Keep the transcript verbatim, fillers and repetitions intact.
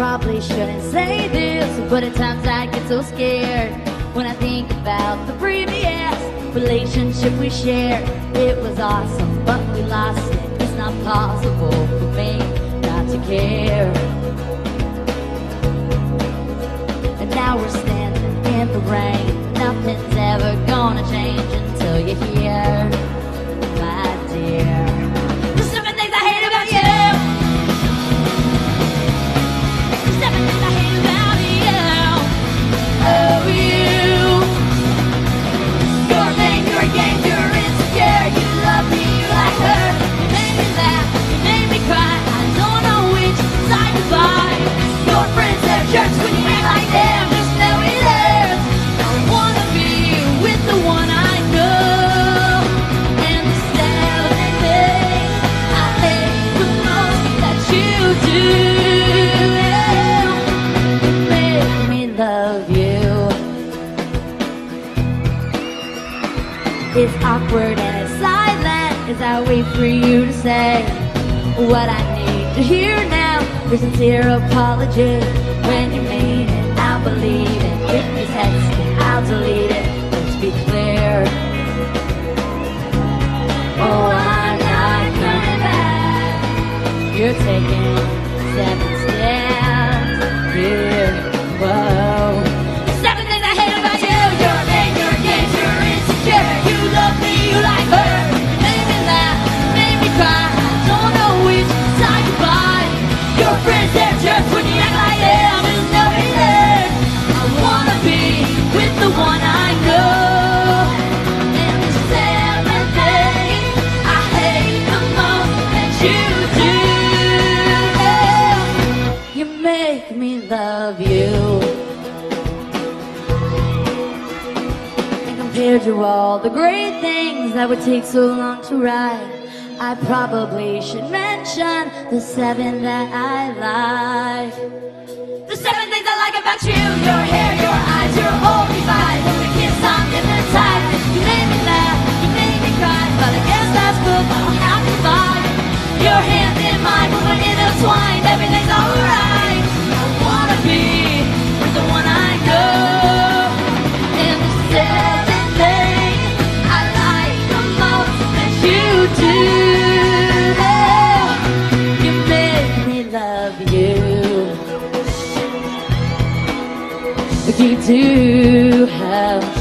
probably shouldn't say this, but at times I get so scared when I think about the previous relationship we shared. It was awesome, but we lost it. It's not possible for me not to care. And now we're standing in the rain. Nothing's ever gonna change until you're here, my dear. There's seven things I hate about you. There's seven things I hate about you. Oh, you. You're mean, you're gay, you're insecure. You love me, you like her. You made me laugh, you made me cry. I don't know which side to buy. Your friends, they're jerks when you act like them. Just know it hurts. I wanna be with the one I know. And the seven things I hate the most that you do. You make me love you. It's awkward and it's silent as I wait for you to say what I need to hear now. Your sincere apology. When you mean it, I'll believe it. If you text it, I'll delete it. Let's be clear. Oh, I'm not coming back. You're taking seven steps here. Whoa. Seven things I hate about you. You're mean, you're gay, you're insecure. You love me, you like her. You made me laugh, you made me cry. I don't know which side to buy. Your friends, they're jerks when you act like them. There's no reason. I wanna be with the one I know. And the seven things I hate the most that you do. You make me love you. And compared to all the great things that would take so long to write, I probably should mention the seven that I like. The seven things I like about you. Your hair, your eyes, your holy vibe. When we kiss, I'm hypnotized. You made me laugh, you made me cry. But I guess that's proof I don't have to fight. Your hand in mine, when we're intertwined, everything's alright. I wanna be with the one I know. And the seven things I like the most that you do. You make me love you. You do have